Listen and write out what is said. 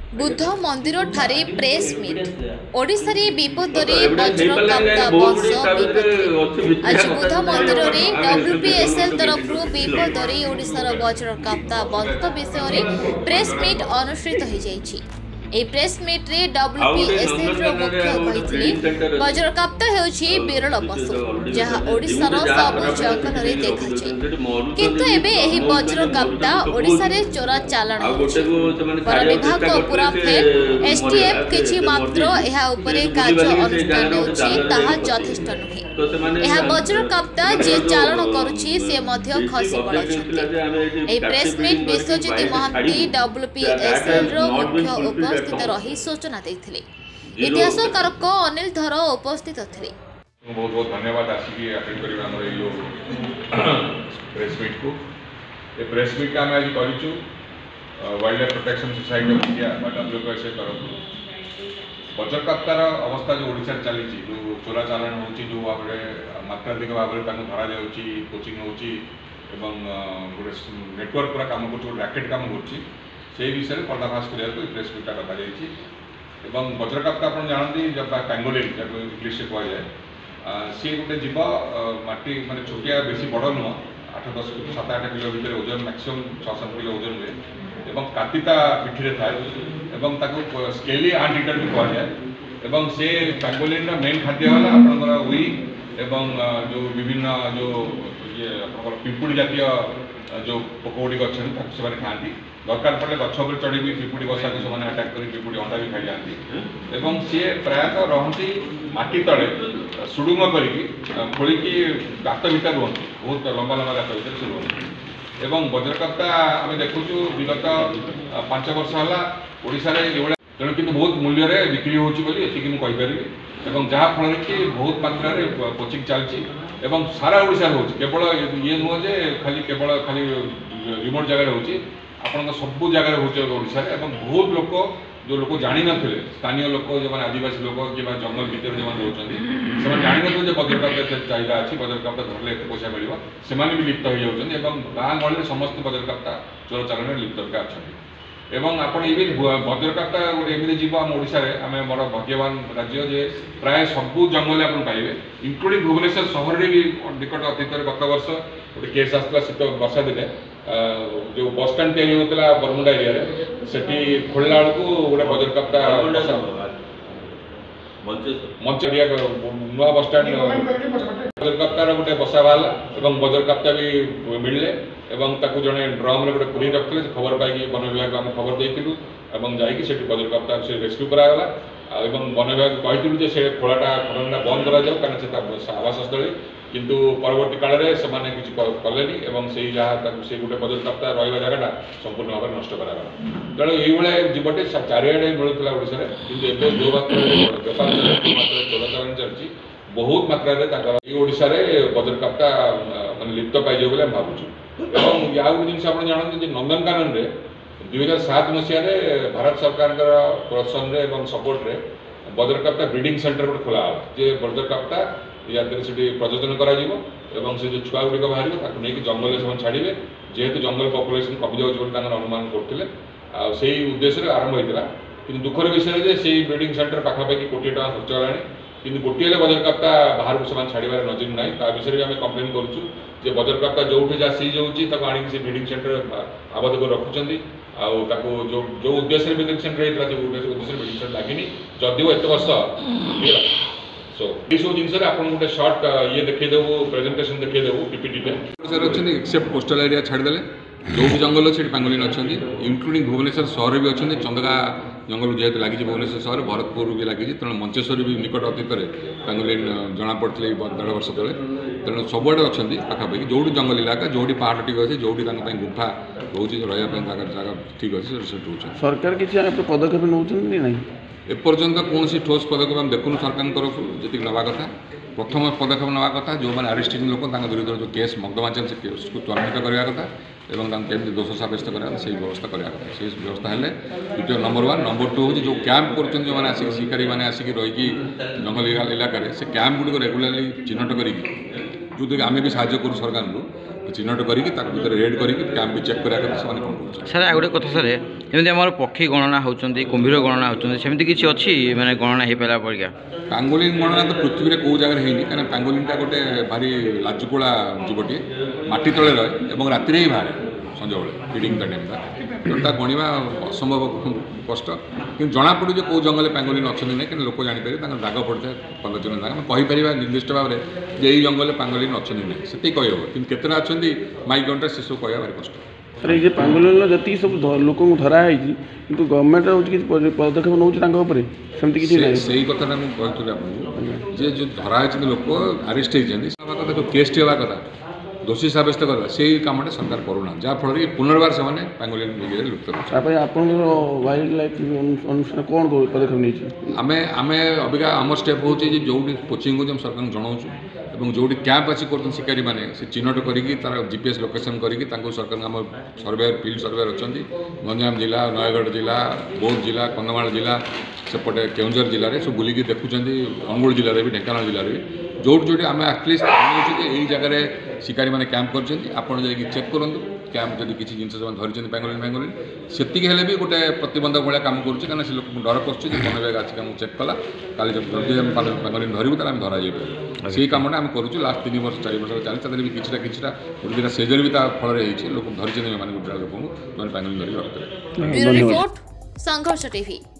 बुद्ध मंदिर ठारे press meet Odisha रे विपदरे वज्रकाप्ता वंश विपदरे आज बुद्ध मंदिर रे डब्ल्यूपीएसएल तरफ विपदरे ओडिशा वज्रकाप्ता वंश विषय प्रेस मीट अनुष्ठित हो जाइछि। ए प्रेस मीट रे डब्ल्यूपीएसएल रो मुख्य कहिथिले वज्रकाप्ता हेउछि विरल पशु जहा ओडिशा रो सबु जंगल रे देखाछि, किंतु एबे एही वज्रकाप्ता ओडिशा रे चोरा चालाण होछि। वन विभाग पूरा फेल एसटीएफ किछि मात्र एहा उपरे कार्य अनुष्ठान होछि ताहा यथेष्ट नुहे। एहा वज्रकाप्ता जे चालाण करूछि से मध्य खसी पड़छथि। ए press meet Biswajit Mohanty WPSL रो मुख्य उपस्थित रही सूचना देथिले। इतिहासकार को अनिल धर उपस्थित थिले। बहुत बहुत धन्यवाद आसिक अटेंड करबा हमर यो प्रेस मीट को। ए प्रेस मीट का हम आज करिछु wildlife protection society of India बा डब्ल्यूपीएसएल तरफ वज्रकाप्तार अवस्था जो ओडिशा चली जो चोरा चालाण होची जो भाबरे मात्राधिक भाबरे तानु धरा जाउची कोचिंग होची एवं गोटे नेटवर्क पूरा काम करछि रैकेट काम करछि से विषय पर्दाफाश करिया को प्रेस मीट रखा जाइछि। एवं वज्रकाप्ता आपण जानती जब पैंगोलिन जब इंग्लिश से कहा जाए सी गोटे जीव माटी माने छोटिया बेसी बड़ नुह 8-10 7-8 किलो भितर ओजन मैक्सिमम 6-7 किलो ओजन हुए एवं कातिता पिठी थाए स्केली आंट इटर भी कह जाए। से पैंगोलिन मेन खाद्य है आपंकर उई एवं जो विभिन्न जो ये पिंपुड़ी जातीय जो पोकगुड़िक अच्छा से खाती दरकार पड़े गछ चढ़ी भी पिंपुड़ी बसा को से आटाक कर पिंपुड़ी अंडा भी खाई जाती। सी प्रायतः रहती माटी तले सुडुंग करके खोलिकी गात भितर रुहति बहुत लंबा लंबा गात भितर से रुहति। एवं वज्रकाप्ता आम देखुचु विगत 5 वर्ष है ओडिशा रे ये तेणु कि बहुत मूल्य बिक्री होगी जहाँफल कि बहुत मात्रा कोचिंग चलती सारा ओडिशा हो केवल ये नुह जे खाली रिमोट जगह हो आपण सब जगह होशा बहुत लोक जो लोग जानी नथिले स्थानीय लोक जो आदिवासी लोक कि जंगल भितर जो रोचे से जानी नथिले वज्रकाप्ता चाहिदा अच्छी वज्रकाप्ता धरले एत पैसा मिल से भी लिप्त हो जाती गाँ गहली समस्त वज्रकाप्ता चोर चालाण लिप्त अच्छा। एवं आपण ये वज्रकाप्ता गोटे एमती जीव आम ओडिशा रे आम बड़ भाग्यवान राज्य जे प्राय सबू जंगल आप पाइबे इंक्लूडिंग भुवनेश्वर सहर में भी निकट अतीत गत वर्ष गोटे केस आसला शीत वर्षा दिने जो बस स्टाण्ड तैयारी होता बरमुंडा एरिया से खोलला बेलू गोटे वज्रकाप्ता मंच एरिया नुआ बस स्टाण्ड वज्रकाप्तार गोटे बसा बाहर वज्रकाप्ता भी मिलले जड़े ड्रम रे गोटे पुरी रखते खबर पाई वन विभाग आम खबर देलु जाकि वज्रकाप्ता से रेस्क्यू करागला वन विभाग कही से खोलाटा खननटा बंद करा आवास स्थली किंतु परवर्ती काल में से किसी कलेनी से से गोटे वज्रकाप्ता रहा जगह संपूर्ण भाव नष्ट करागला। तेणु ये जीवटे चारिड़े मिलूला ओडिशा कि जो बेपार चोरा चालाण चलती बहुत मात्रा ओडिशा वज्रकाप्ता मान लिप्त पाइज बोले भावुँ। या जिन आप जानते नंदनकानन 2007 मसीह भारत सरकार प्रोत्साहन एवं सपोर्ट रे वज्रकाप्ता ब्रीडिंग सेंटर गोटे खोला जे वज्रकाप्ता या से प्रजनन कर से जो छुआ गुड़िक बाहर नहीं जंगल से छाड़े जेहेतु जंगल पपुलेसन कमी जाऊँगी अनुमान करते से उद्देश्य आरंभ होता कि दुखर विषय से ब्रीडिंग सेंटर पाखापाखि 1 कोटी टका खर्च होगा कि गोटे वज्रकाप्ता बाहर को से छाड़बार नजर ना विषय भी आम कम्प्लेन करुँ वज्रकाप्ता जो जहाँ सीज होती आनिक ब्रीडिंग सेंटर आबद्ध कर रखुं जो उद्देश्य ब्रीडिंग सेंटर होता है उद्देश्य ब्रीडिंग सेंटर लगे जदिव एत वर्ष सो ये सब जिन आप गोटे सर्ट ये देखदेबू प्रेजेंटेशन देखदेबू पीपीटी सर अच्छे एक्सेप्ट कोस्टल एरिया छाड़देले जो भी जंगल अच्छे पैंगोलिन अच्छा इंक्लूडिंग भुवनेश्वर सहर भी अच्छा चंदगा जंगल जेहतु लगी भुवनेश्वर सहर भरतपुर भी लगी तेणु मंचेश्वर भी निकट अतीत पैंगोलिन जना पड़ते 1.5 वर्ष तले तेणु सबुआड़े अच्छा पाखापाखि जो जंगल इलाका जो पहाड़ टी अच्छे जो गुफा रोच रहा जगह ठीक अच्छे सरकार किसी पदक्षेप नौ एपर्यंत कौन ठोस पदक्षेप आम देखुन सरकार तरफ जी नवा कथा प्रथम पदक्षेप नवा कथा जो मैंने अरेस्टिंग लोक विरुद्ध जो केस मकदमा चल से केस को त्वरान्वित करवा कथा केमती दोष सब्यस्त करा से व्यवस्था करवा कथा से व्यवस्था है द्वितीय नंबर 1 नंबर 2 हूँ जो कैंप कर जो मैंने आसिक शिकारी मैंने आसिक रही जंगल इलाका से कैंप गुड़िक रेगुलाली चिन्हट करी जो आम भी साहय करूँ सरकार चिन्हट करके रेड करके कैंप भी चेक करा कथा से कौन सर गोटे कथा सर जमी आम पक्षी गणना होती कुंभीर गणना होती सेमती किसी अच्छी माने गणना हो पारा परिका पांगोलिन गणना तो पृथ्वी में कौ जगह है कहीं पांगोलिनटा गोटे भारी लाजुकोड़ा जीवटे माटी तले रहे और राति ही बाहर संज बेले फिडिंग टाइम तेणुता गणवा असंभव कष्ट कि जना पड़ू जो कौ जंगल पांगोलिन अच्छे ना कि लोक जापर दाग पड़ता है 15 जन दाग कहीपर निर्दिष्ट भाव में यही जंगल पांगोलिन अच्छे ना से कही हम कि केतना अच्छा माइक घंटा से सब कह भारी कष्ट सर ये पांगोलिन जी सब लोक धरा है कि गवर्नमेंट पदक्षेप नौकरी सेमती किसी से कथा मुझे आपको जे जो धरा है लोक आरेस्ट होती जो केस हवा कथा दोषी सब्यस्त करवा से कमटा सरकार करूना जहाँफल पुनर्बार से पांगोलिन लुप्त आप वाइल्ड लाइफ अनुसार कौन पदक्षेप नहीं आम आम अबिका आम स्टेप हो जो पोचिंग को सरकार जनाऊँ और जो कैंप अच्छी कर शिकारी मैंने से चिन्हट करी तार जीपीएस लोकेशन करी सरकार आम सर्वेयर फील्ड सर्वेयर अच्छा गंजाम जिला नयगढ़ जिला बौद्ध जिला कंधमाल जिला सेपटे केउंझर जिले में सब बुलिकी देखुं अनुगुल जिले में भी ढेंकानाल जिले में जो आम एटलिस्ट यही जगह शिकारी मैंने कैंप कर चेक करूँ कैंप जब किसी जिन धरी पांगोलिन पांगोलिन से भी गोटे प्रतिबंधक भाया कम करें से लोक डर पशु मन बैग आज चेक कला काली जब पांगोलिन धरबू तो धरा जाए से कमटा आम करूँ लास्ट 3 वर्ष 4 वर्ष चली भी किसी गोटे सेजर भी फल लोक धरी मैंने गोटे लोक पांगोलिन धरिक रखते ब्यूरो रिपोर्ट संघर्ष टीवी।